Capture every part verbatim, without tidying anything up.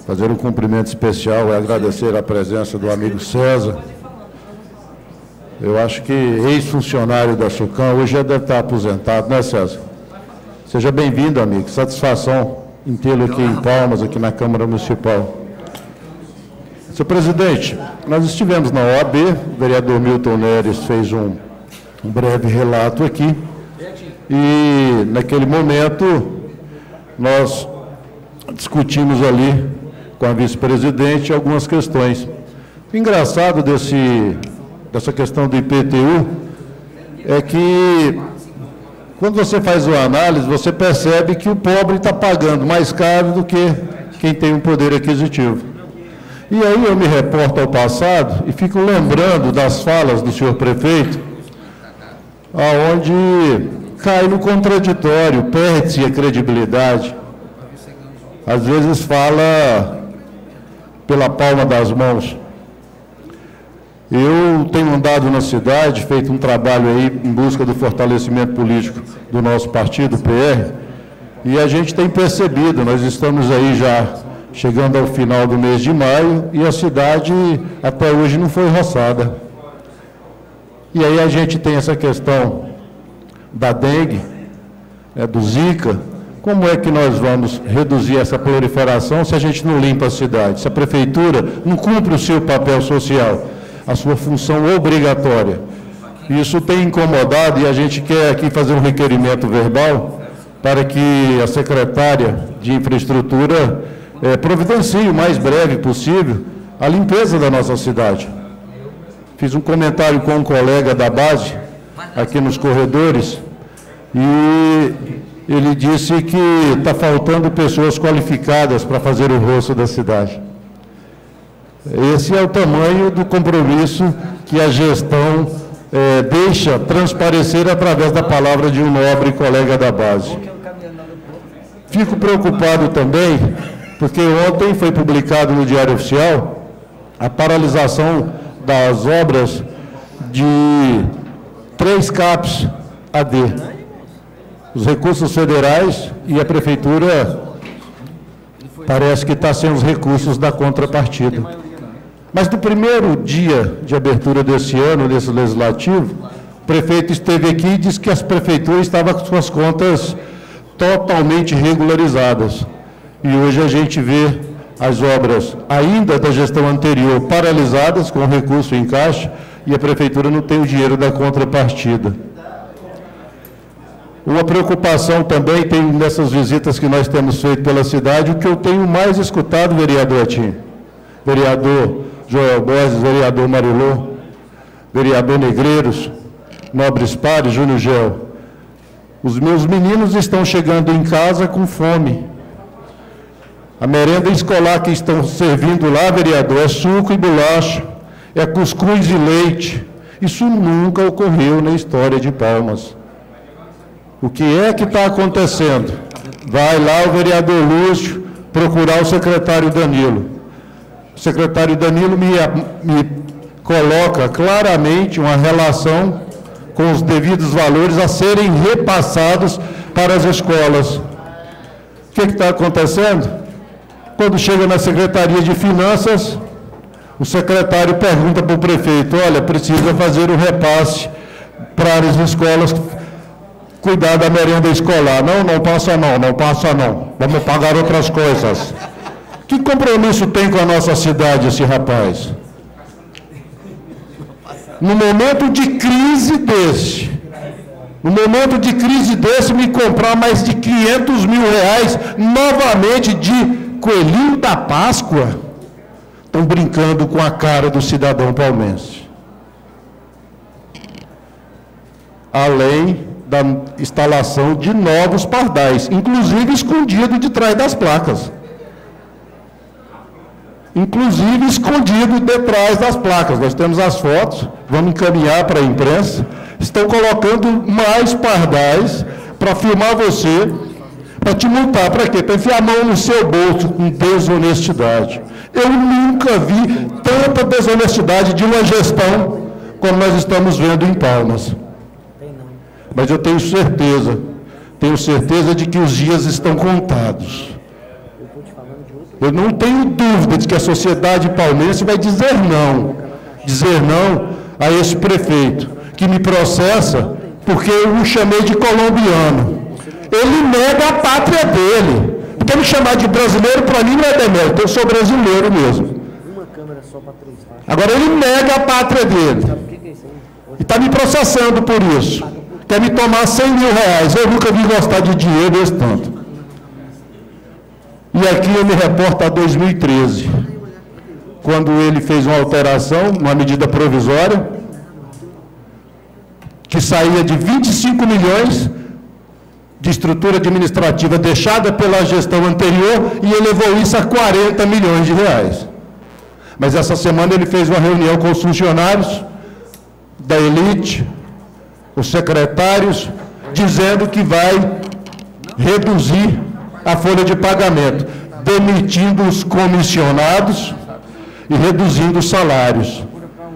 fazer um cumprimento especial e agradecer a presença do amigo César. Eu acho que ex-funcionário da SUCAM, hoje já deve estar aposentado, né, César? Seja bem-vindo, amigo. Satisfação em tê-lo aqui em Palmas, aqui na Câmara Municipal. Senhor presidente, nós estivemos na O A B, o vereador Milton Neres fez um, um breve relato aqui, e naquele momento nós discutimos ali com a vice-presidente algumas questões. O engraçado desse, dessa questão do I P T U é que, quando você faz uma análise, você percebe que o pobre está pagando mais caro do que quem tem um poder aquisitivo. E aí eu me reporto ao passado e fico lembrando das falas do senhor prefeito, aonde cai no contraditório, perde-se a credibilidade. Às vezes fala pela palma das mãos. Eu tenho andado na cidade, feito um trabalho aí em busca do fortalecimento político do nosso partido, o P R, e a gente tem percebido, nós estamos aí já chegando ao final do mês de maio, e a cidade até hoje não foi roçada. E aí a gente tem essa questão da dengue, né, do Zika. Como é que nós vamos reduzir essa proliferação se a gente não limpa a cidade? Se a prefeitura não cumpre o seu papel social, a sua função obrigatória. Isso tem incomodado e a gente quer aqui fazer um requerimento verbal para que a secretária de Infraestrutura eh, providencie o mais breve possível a limpeza da nossa cidade. Fiz um comentário com um colega da base, aqui nos corredores, e ele disse que está faltando pessoas qualificadas para fazer o rosto da cidade. Esse é o tamanho do compromisso que a gestão eh, deixa transparecer através da palavra de um nobre colega da base. Fico preocupado também, porque ontem foi publicado no Diário Oficial a paralisação das obras de três CAPs A D. Os recursos federais e a prefeitura parece que está sem os recursos da contrapartida. Mas no primeiro dia de abertura desse ano, desse legislativo, o prefeito esteve aqui e disse que as prefeituras estavam com suas contas totalmente regularizadas. E hoje a gente vê as obras ainda da gestão anterior paralisadas, com recurso em caixa, e a prefeitura não tem o dinheiro da contrapartida. Uma preocupação também tem nessas visitas que nós temos feito pela cidade, o que eu tenho mais escutado, vereador Atim, vereador Joel Borges, vereador Marilô, vereador Negreiros, Nobres Pares, Júnior Gel. Os meus meninos estão chegando em casa com fome. A merenda escolar que estão servindo lá, vereador, é suco e bolacha, é cuscuz e leite. Isso nunca ocorreu na história de Palmas. O que é que está acontecendo? Vai lá o vereador Lúcio procurar o secretário Danilo. O secretário Danilo me, me coloca claramente uma relação com os devidos valores a serem repassados para as escolas. O que está acontecendo? Quando chega na Secretaria de Finanças, o secretário pergunta para o prefeito, olha, precisa fazer o repasse para as escolas cuidar da merenda escolar. Não, não passa não, não passa não. Vamos pagar outras coisas. Que compromisso tem com a nossa cidade esse rapaz? No momento de crise desse, no momento de crise desse, me comprar mais de quinhentos mil reais novamente de coelhinho da Páscoa, estão brincando com a cara do cidadão palmense. Além da instalação de novos pardais, inclusive escondido de trás das placas. Inclusive escondido de trás das placas. Nós temos as fotos, vamos encaminhar para a imprensa. Estão colocando mais pardais para filmar você, para te multar. Para quê? Para enfiar a mão no seu bolso com desonestidade. Eu nunca vi tanta desonestidade de uma gestão como nós estamos vendo em Palmas. Mas eu tenho certeza, tenho certeza de que os dias estão contados. Eu não tenho dúvida de que a sociedade palmeirense vai dizer não, dizer não a esse prefeito, que me processa porque eu o chamei de colombiano. Ele nega a pátria dele. Porque me chamar de brasileiro, para mim, não é demérito, eu sou brasileiro mesmo. Agora, ele nega a pátria dele. E está me processando por isso. Quer me tomar cem mil reais. Eu nunca vi gostar de dinheiro esse tanto. E aqui eu me reporto a dois mil e treze, quando ele fez uma alteração, uma medida provisória, que saía de vinte e cinco milhões de estrutura administrativa deixada pela gestão anterior e elevou isso a quarenta milhões de reais. Mas essa semana ele fez uma reunião com os funcionários da elite, os secretários, dizendo que vai reduzir a folha de pagamento, demitindo os comissionados e reduzindo os salários.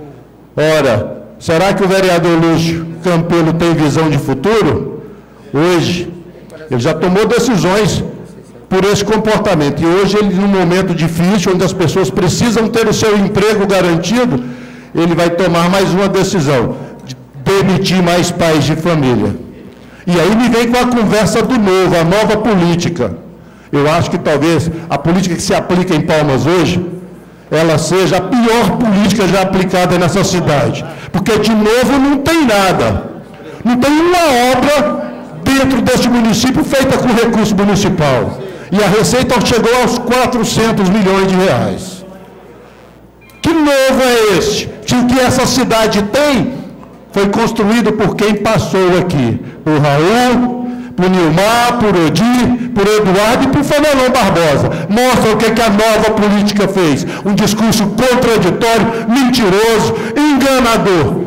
Ora, será que o vereador Lúcio Campelo tem visão de futuro? Hoje, ele já tomou decisões por esse comportamento. E hoje, ele, num momento difícil, onde as pessoas precisam ter o seu emprego garantido, ele vai tomar mais uma decisão, de demitir mais pais de família. E aí me vem com a conversa do novo, a nova política. Eu acho que talvez a política que se aplica em Palmas hoje, ela seja a pior política já aplicada nessa cidade. Porque, de novo, não tem nada. Não tem uma obra dentro deste município feita com recurso municipal. E a receita chegou aos quatrocentos milhões de reais. Que novo é este? Que o que essa cidade tem foi construído por quem passou aqui. Por Raul, por Nilmar, por Odir, por Eduardo e por Fenelon Barbosa. Mostra o que, que a nova política fez. Um discurso contraditório, mentiroso, enganador.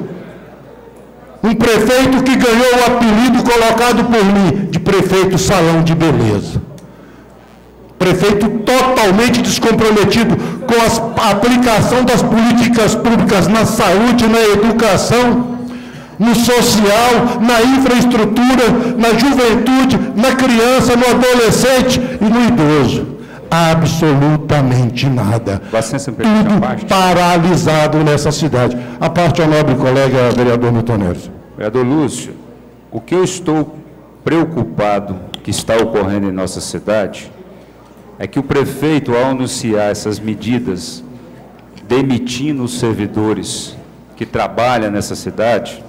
Um prefeito que ganhou o apelido colocado por mim de prefeito salão de beleza. Prefeito totalmente descomprometido com a aplicação das políticas públicas na saúde, na educação, no social, na infraestrutura, na juventude, na criança, no adolescente e no idoso. Absolutamente nada. Tudo paralisado nessa cidade. A parte ao nobre colega vereador Milton Neves. Vereador Lúcio, o que eu estou preocupado que está ocorrendo em nossa cidade é que o prefeito, ao anunciar essas medidas, demitindo os servidores que trabalham nessa cidade,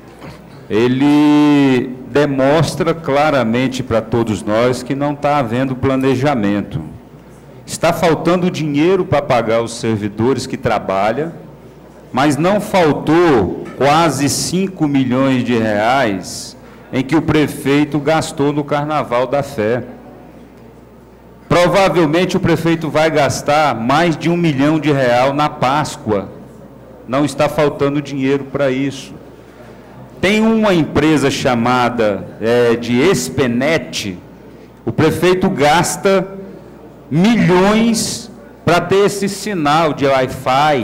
ele demonstra claramente para todos nós que não está havendo planejamento. Está faltando dinheiro para pagar os servidores que trabalham, mas não faltou quase cinco milhões de reais em que o prefeito gastou no Carnaval da Fé. Provavelmente o prefeito vai gastar mais de um milhão de reais na Páscoa. Não está faltando dinheiro para isso. Tem uma empresa chamada é, de Espenet, o prefeito gasta milhões para ter esse sinal de Wi-Fi.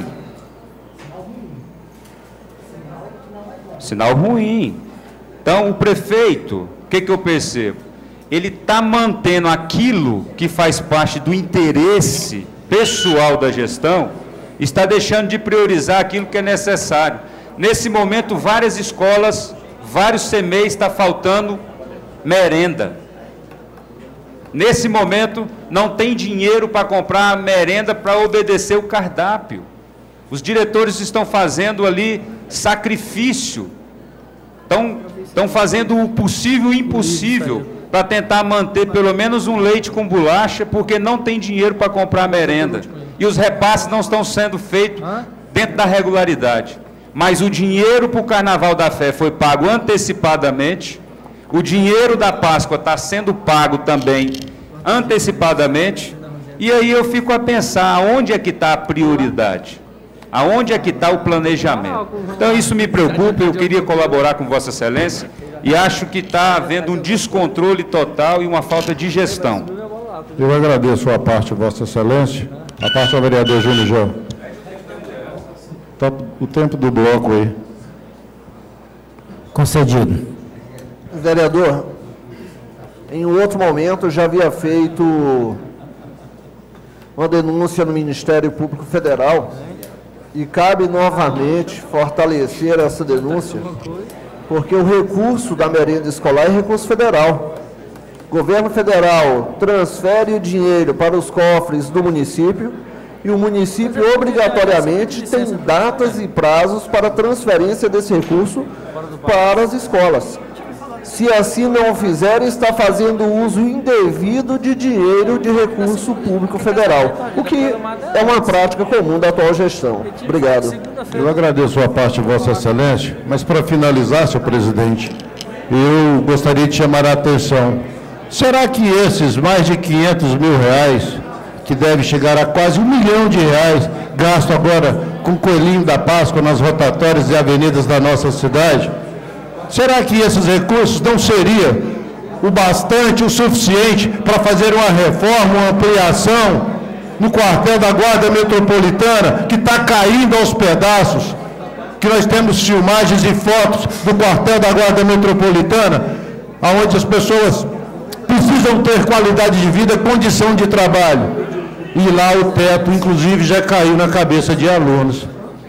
Sinal ruim. Então, o prefeito, o que, que eu percebo? Ele está mantendo aquilo que faz parte do interesse pessoal da gestão, está deixando de priorizar aquilo que é necessário. Nesse momento, várias escolas, vários C M E I está faltando merenda. Nesse momento, não tem dinheiro para comprar merenda para obedecer o cardápio. Os diretores estão fazendo ali sacrifício, estão, estão fazendo o possível e o impossível para tentar manter pelo menos um leite com bolacha, porque não tem dinheiro para comprar merenda. E os repasses não estão sendo feitos dentro da regularidade. Mas o dinheiro para o Carnaval da Fé foi pago antecipadamente, o dinheiro da Páscoa está sendo pago também antecipadamente, e aí eu fico a pensar, aonde é que está a prioridade? Aonde é que está o planejamento? Então isso me preocupa, eu queria colaborar com Vossa Excelência, e acho que está havendo um descontrole total e uma falta de gestão. Eu agradeço a parte, Vossa Excelência. A parte ao vereador Júnior João. Está o tempo do bloco aí. Concedido. Vereador, em um outro momento eu já havia feito uma denúncia no Ministério Público Federal e cabe novamente fortalecer essa denúncia, porque o recurso da merenda escolar é recurso federal. O governo federal transfere o dinheiro para os cofres do município e o município obrigatoriamente tem datas e prazos para transferência desse recurso para as escolas. Se assim não o fizer, está fazendo uso indevido de dinheiro de recurso público federal, o que é uma prática comum da atual gestão. Obrigado. Eu agradeço a parte de Vossa Excelência, mas para finalizar, senhor presidente, eu gostaria de chamar a atenção. Será que esses mais de quinhentos mil reais, que deve chegar a quase um milhão de reais, gasto agora com o Coelhinho da Páscoa nas rotatórias e avenidas da nossa cidade, será que esses recursos não seriam o bastante, o suficiente para fazer uma reforma, uma ampliação no quartel da Guarda Metropolitana, que está caindo aos pedaços, que nós temos filmagens e fotos do quartel da Guarda Metropolitana, onde as pessoas precisam ter qualidade de vida, condição de trabalho. E lá o teto, inclusive, já caiu na cabeça de alunos.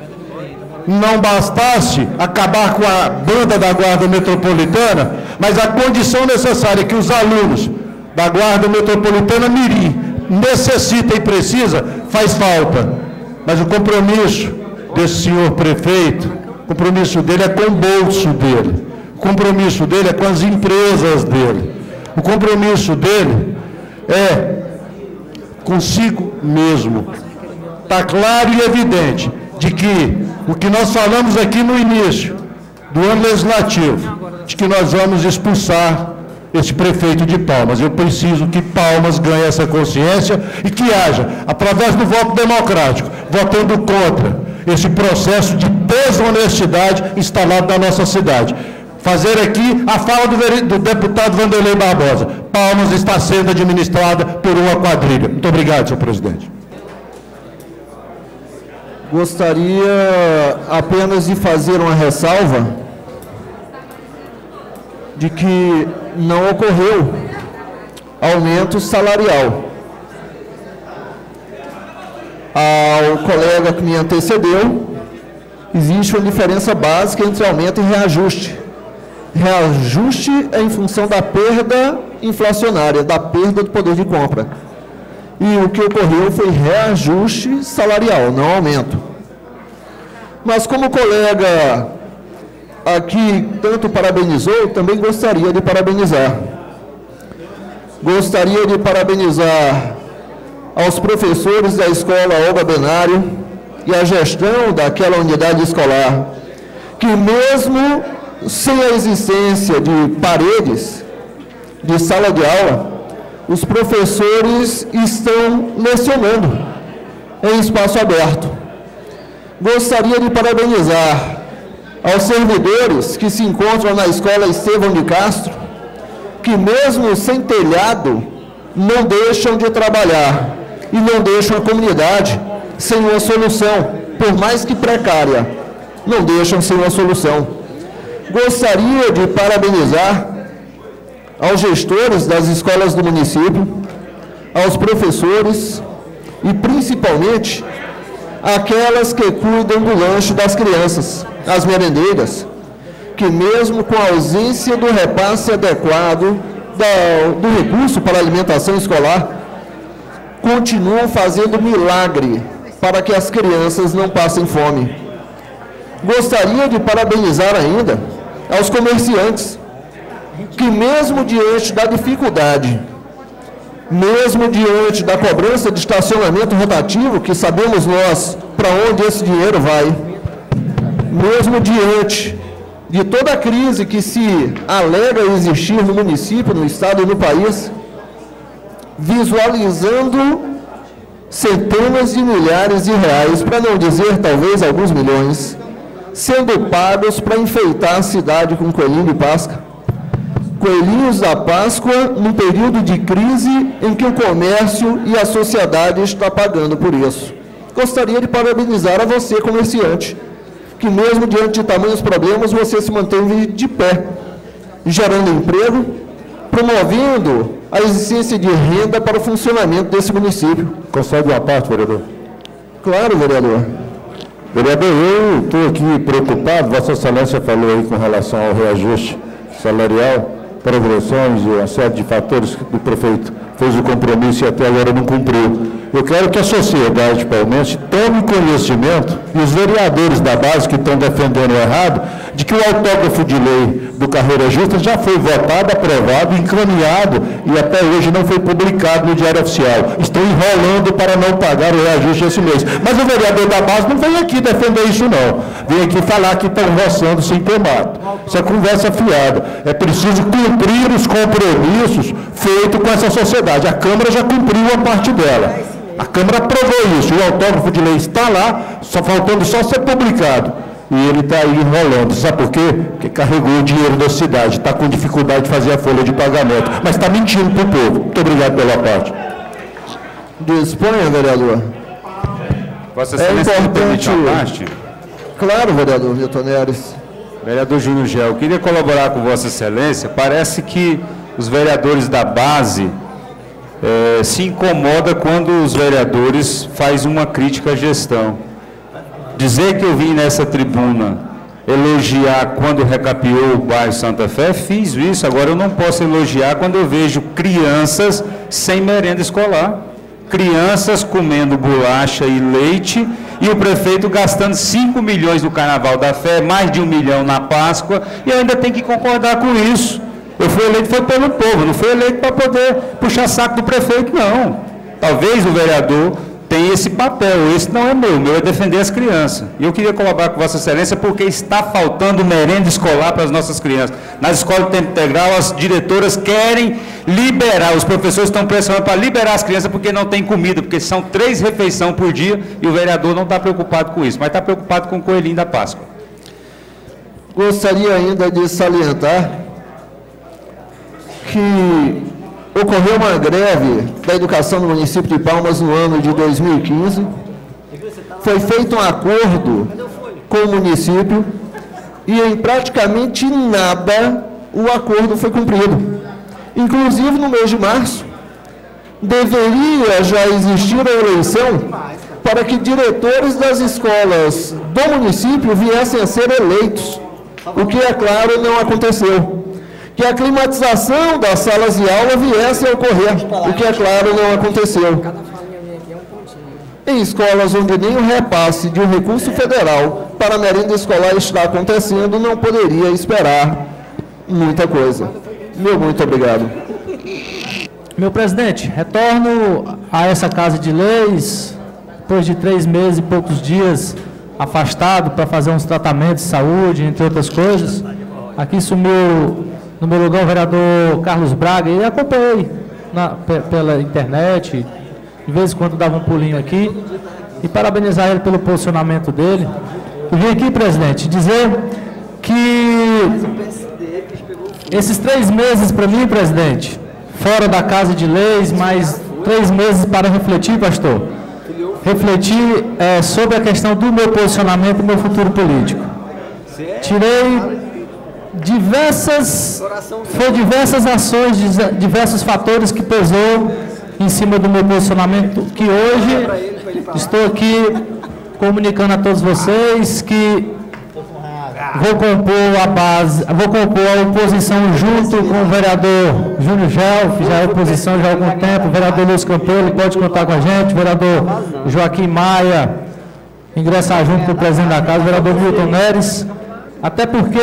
Não bastasse acabar com a banda da Guarda Metropolitana, mas a condição necessária que os alunos da Guarda Metropolitana Mirim necessitam e precisam, faz falta. Mas o compromisso desse senhor prefeito, o compromisso dele é com o bolso dele, o compromisso dele é com as empresas dele, o compromisso dele é consigo mesmo. Está claro e evidente de que o que nós falamos aqui no início do ano legislativo, de que nós vamos expulsar esse prefeito de Palmas. Eu preciso que Palmas ganhe essa consciência e que haja, através do voto democrático, votando contra esse processo de desonestidade instalado na nossa cidade. Fazer aqui a fala do, do deputado Vanderlei Barbosa. Palmas está sendo administrada por uma quadrilha. Muito obrigado, senhor presidente. Gostaria apenas de fazer uma ressalva de que não ocorreu aumento salarial. Ao colega que me antecedeu, existe uma diferença básica entre aumento e reajuste. Reajuste é em função da perda inflacionária, da perda do poder de compra. E o que ocorreu foi reajuste salarial, não aumento. Mas como o colega aqui tanto parabenizou, também gostaria de parabenizar. Gostaria de parabenizar aos professores da escola Olga Benário e a gestão daquela unidade escolar, que mesmo sem a existência de paredes, de sala de aula, os professores estão lecionando em espaço aberto. Gostaria de parabenizar aos servidores que se encontram na escola Estevão de Castro, que mesmo sem telhado, não deixam de trabalhar e não deixam a comunidade sem uma solução, por mais que precária, não deixam sem uma solução. Gostaria de parabenizar aos gestores das escolas do município, aos professores e, principalmente, aquelas que cuidam do lanche das crianças, as merendeiras, que mesmo com a ausência do repasse adequado da, do recurso para a alimentação escolar, continuam fazendo milagre para que as crianças não passem fome. Gostaria de parabenizar ainda aos comerciantes, que mesmo diante da dificuldade, mesmo diante da cobrança de estacionamento rotativo, que sabemos nós para onde esse dinheiro vai, mesmo diante de toda a crise que se alega existir no município, no estado e no país, visualizando centenas de milhares de reais, para não dizer talvez alguns milhões, sendo pagos para enfeitar a cidade com coelhinho de Páscoa. Coelhinhos da Páscoa num período de crise em que o comércio e a sociedade estão pagando por isso. Gostaria de parabenizar a você, comerciante, que mesmo diante de tamanhos problemas, você se manteve de pé, gerando emprego, promovendo a existência de renda para o funcionamento desse município. Concede uma parte, vereador? Claro, vereador. Vereador, eu estou aqui preocupado, Vossa Excelência falou aí com relação ao reajuste salarial, progressões e uma série de fatores que o prefeito fez o compromisso e até agora não cumpriu. Eu quero que a sociedade palmeirense tome conhecimento, e os vereadores da base que estão defendendo o errado, de que o autógrafo de lei do Carreira Justa já foi votado, aprovado, encaminhado e até hoje não foi publicado no Diário Oficial. Estão enrolando para não pagar o reajuste esse mês. Mas o vereador da base não vem aqui defender isso não. Vem aqui falar que estão roçando sem ter mato. Isso é conversa fiada. É preciso cumprir os compromissos feitos com essa sociedade. A Câmara já cumpriu a parte dela. A Câmara aprovou isso, o autógrafo de lei está lá, só faltando só ser publicado. E ele está aí enrolando. Sabe por quê? Porque carregou o dinheiro da cidade, está com dificuldade de fazer a folha de pagamento. Mas está mentindo para o povo. Muito obrigado pela parte. Disponha, vereador. Vossa Excelência, é importante... uma parte? Claro, vereador Milton Neres. Vereador Júnior Gel, eu queria colaborar com Vossa Excelência. Parece que os vereadores da base É, se incomoda quando os vereadores fazem uma crítica à gestão. Dizer que eu vim nessa tribuna elogiar quando recapeou o bairro Santa Fé, fiz isso. Agora eu não posso elogiar quando eu vejo crianças sem merenda escolar, crianças comendo bolacha e leite, e o prefeito gastando cinco milhões no Carnaval da Fé, mais de um milhão na Páscoa, e eu ainda tenho que concordar com isso. Eu fui eleito foi pelo povo, não fui eleito para poder puxar saco do prefeito, não. Talvez o vereador tenha esse papel, esse não é meu, o meu é defender as crianças. E eu queria colaborar com Vossa Excelência porque está faltando merenda escolar para as nossas crianças. Nas escolas de tempo integral, as diretoras querem liberar, os professores estão pressionando para liberar as crianças porque não tem comida, porque são três refeições por dia e o vereador não está preocupado com isso, mas está preocupado com o coelhinho da Páscoa. Gostaria ainda de salientar que ocorreu uma greve da educação no município de Palmas no ano de dois mil e quinze. Foi feito um acordo com o município e em praticamente nada o acordo foi cumprido. Inclusive, no mês de março, deveria já existir a eleição para que diretores das escolas do município viessem a ser eleitos, o que, é claro, não aconteceu. Que a climatização das salas de aula viesse a ocorrer, o que, é claro, não aconteceu. Em escolas onde nem o repasse de um recurso federal para a merenda escolar está acontecendo, não poderia esperar muita coisa. Meu muito obrigado. Meu presidente, retorno a essa Casa de Leis, depois de três meses e poucos dias afastado para fazer uns tratamentos de saúde, entre outras coisas. Aqui sumiu no meu lugar o vereador Carlos Braga, e acompanhei na, pela internet, de vez em quando dava um pulinho aqui, e parabenizar ele pelo posicionamento dele. Eu vim aqui, presidente, dizer que esses três meses para mim, presidente, fora da Casa de Leis, mais três meses para refletir, pastor, refletir é, sobre a questão do meu posicionamento e do meu futuro político. Tirei diversas, foi diversas ações, diversos fatores que pesou em cima do meu posicionamento, que hoje estou aqui comunicando a todos vocês que vou compor a base, vou compor a oposição junto com o vereador Júnior Gel, que já é oposição já há algum tempo, o vereador Luiz Campelo, pode contar com a gente, o vereador Joaquim Maia, ingressar junto com o presidente da casa, o vereador Milton Neres, até porque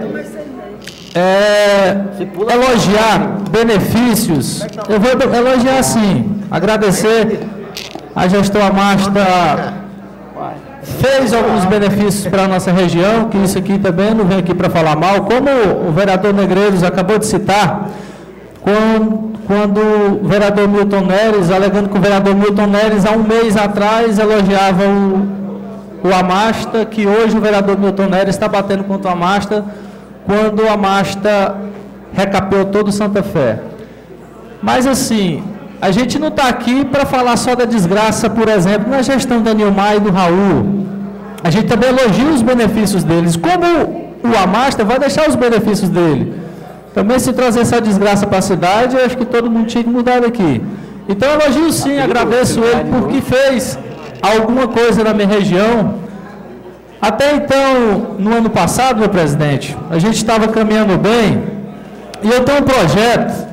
é, elogiar benefícios, eu vou elogiar sim, agradecer a gestão Amasta, fez alguns benefícios para a nossa região, que isso aqui também não vem aqui para falar mal, como o vereador Negreiros acabou de citar, quando, quando o vereador Milton Neres, alegando que o vereador Milton Neres, há um mês atrás, elogiava o, o Amasta, que hoje o vereador Milton Neres está batendo contra o Amasta, quando o Amasta recapeou todo o Santa Fé. Mas assim, a gente não está aqui para falar só da desgraça, por exemplo, na gestão da Nilmar e do Raul. A gente também elogia os benefícios deles, como o Amasta vai deixar os benefícios dele. Também se trazer essa desgraça para a cidade, eu acho que todo mundo tinha que mudar daqui. Então, eu elogio sim, agradeço ele porque fez alguma coisa na minha região. Até então, no ano passado, meu presidente, a gente estava caminhando bem, e eu tenho um projeto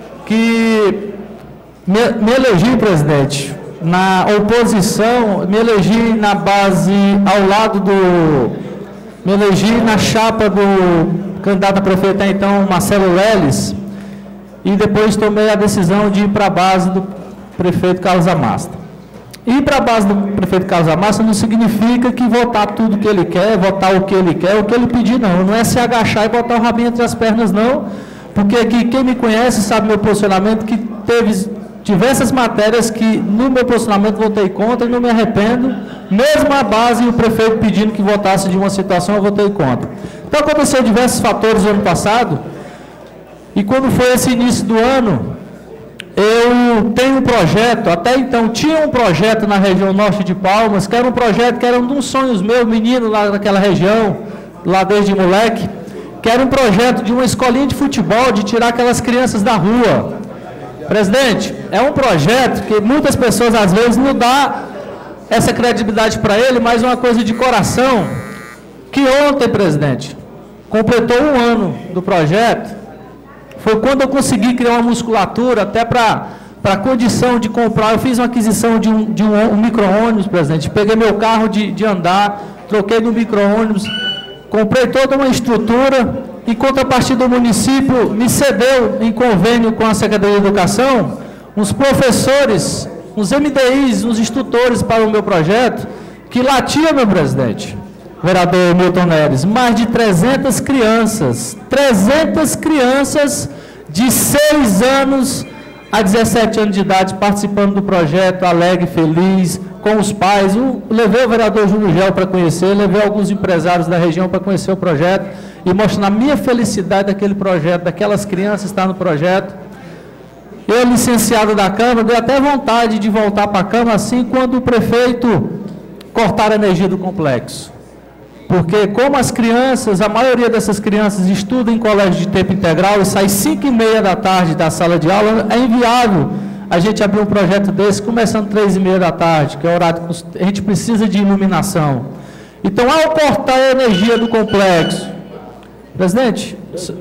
que me, me elegi, presidente, na oposição, me elegi na base, ao lado do... me elegi na chapa do candidato a prefeito até então, Marcelo Leles, e depois tomei a decisão de ir para a base do prefeito Carlos Amasta. Ir para a base do prefeito Carlos Amasta não significa que votar tudo que ele quer, votar o que ele quer, o que ele pedir, não. Não é se agachar e botar o rabinho entre as pernas, não, porque aqui quem me conhece sabe meu posicionamento, que teve diversas matérias que no meu posicionamento votei contra e não me arrependo, mesmo a base e o prefeito pedindo que votasse de uma situação, eu votei contra. Então aconteceu diversos fatores no ano passado, e quando foi esse início do ano, eu tenho um projeto, até então tinha um projeto na região norte de Palmas, que era um projeto que era um dos sonhos meus, menino lá naquela região, lá desde moleque, que era um projeto de uma escolinha de futebol, de tirar aquelas crianças da rua. Presidente, é um projeto que muitas pessoas às vezes não dão essa credibilidade para ele, mas uma coisa de coração, que ontem, presidente, completou um ano do projeto. Foi quando eu consegui criar uma musculatura até para a condição de comprar. Eu fiz uma aquisição de um, de um, um micro-ônibus, presidente. Peguei meu carro de, de andar, troquei no micro-ônibus, comprei toda uma estrutura. Em contrapartida, o município me cedeu, em convênio com a Secretaria de Educação, uns professores, uns M D Is, uns instrutores para o meu projeto, que lá tinha, meu presidente, vereador Milton Neres, mais de trezentas crianças, trezentas crianças de seis anos a dezessete anos de idade participando do projeto, alegre, feliz, com os pais. Eu levei o vereador Júlio Gel para conhecer, levei alguns empresários da região para conhecer o projeto e mostrar a minha felicidade daquele projeto, daquelas crianças estar no projeto. Eu, licenciado da Câmara, dei até vontade de voltar para a Câmara assim quando o prefeito cortar a energia do complexo. Porque como as crianças, a maioria dessas crianças estudam em colégio de tempo integral e sai cinco e meia da tarde da sala de aula, é inviável a gente abrir um projeto desse começando três e meia da tarde, que é o horário que a gente precisa de iluminação. Então, ao cortar a energia do complexo, presidente,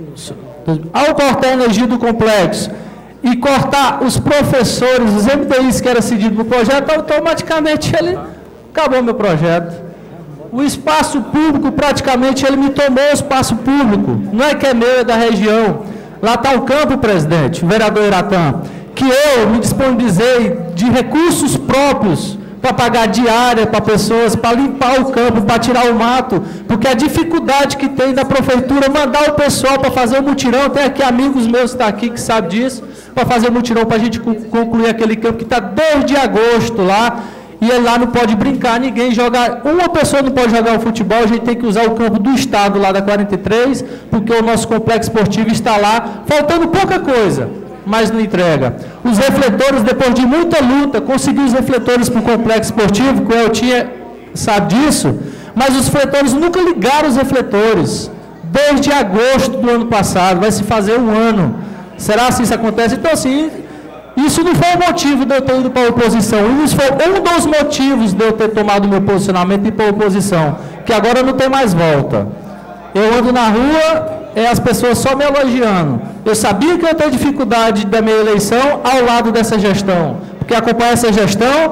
ao cortar a energia do complexo e cortar os professores, os M D Is que era cedido no projeto, automaticamente ele acabou meu projeto. O espaço público, praticamente, ele me tomou o espaço público. Não é que é meu, é da região. Lá está o campo, presidente, o vereador Iratã, que eu me disponibilizei de recursos próprios para pagar diária para pessoas, para limpar o campo, para tirar o mato, porque a dificuldade que tem da prefeitura mandar o pessoal para fazer o mutirão, tem aqui amigos meus que estão aqui que sabem disso, para fazer o mutirão para a gente concluir aquele campo que está desde agosto lá, e ele lá não pode brincar, ninguém jogar, uma pessoa não pode jogar o futebol, a gente tem que usar o campo do estado lá da quarenta e três, porque o nosso complexo esportivo está lá, faltando pouca coisa, mas não entrega. Os refletores, depois de muita luta, consegui os refletores para o complexo esportivo, que eu tinha, sabe disso, mas os refletores nunca ligaram os refletores, desde agosto do ano passado, vai se fazer um ano. Será se isso acontece? Então, assim, isso não foi o motivo de eu ter ido para a oposição, isso foi um dos motivos de eu ter tomado o meu posicionamento e ir para a oposição, que agora não tem mais volta. Eu ando na rua, é as pessoas só me elogiando. Eu sabia que eu ia ter dificuldade da minha eleição ao lado dessa gestão, porque acompanhar essa gestão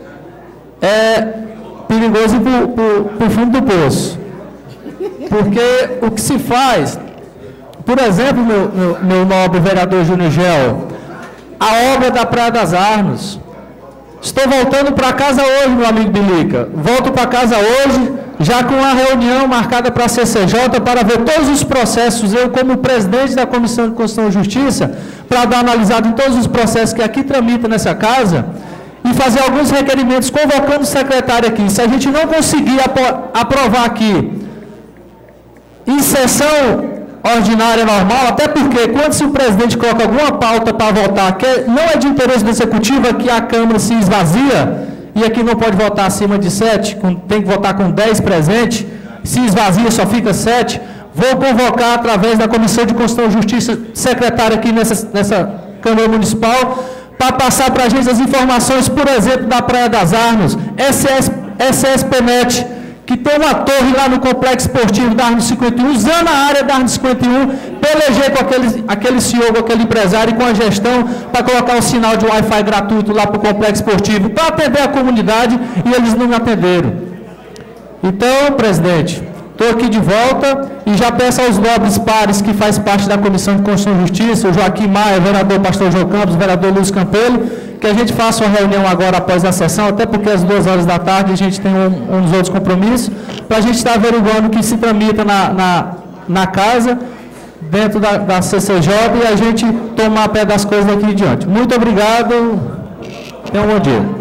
é perigoso ir para o fundo do poço. Porque o que se faz, por exemplo, meu, meu, meu nobre vereador Júnior Gel, a obra da Praia das Armas. Estou voltando para casa hoje, meu amigo Bilica. Volto para casa hoje, já com a reunião marcada para a C C J, para ver todos os processos, eu como presidente da Comissão de Constituição e Justiça, para dar analisado em todos os processos que aqui tramitam nessa casa, e fazer alguns requerimentos, convocando o secretário aqui. Se a gente não conseguir aprovar aqui, em sessão ordinária normal, até porque quando se o presidente coloca alguma pauta para votar, que não é de interesse do executivo, é que a Câmara se esvazia, e aqui não pode votar acima de sete, tem que votar com dez presentes, se esvazia só fica sete, vou convocar, através da Comissão de Constituição e Justiça, secretário aqui nessa, nessa Câmara Municipal, para passar para a gente as informações, por exemplo, da Praia das Armas, S S P Net, que tem uma torre lá no Complexo Esportivo da Arma cinquenta e um, usando a área da Arma cinquenta e um, pelejar com aquele, aquele C E O, com aquele empresário e com a gestão, para colocar um sinal de Wi-Fi gratuito lá para o Complexo Esportivo, para atender a comunidade, e eles não me atenderam. Então, presidente, estou aqui de volta e já peço aos nobres pares que faz parte da Comissão de Constituição e Justiça, o Joaquim Maia, o vereador Pastor João Campos, o vereador Luiz Campelo, que a gente faça uma reunião agora após a sessão, até porque às duas horas da tarde a gente tem um, uns outros compromissos, para a gente estar averiguando o que se tramita na, na, na casa, dentro da, da C C J, e a gente tomar pé das coisas daqui em diante. Muito obrigado, tenham um bom dia.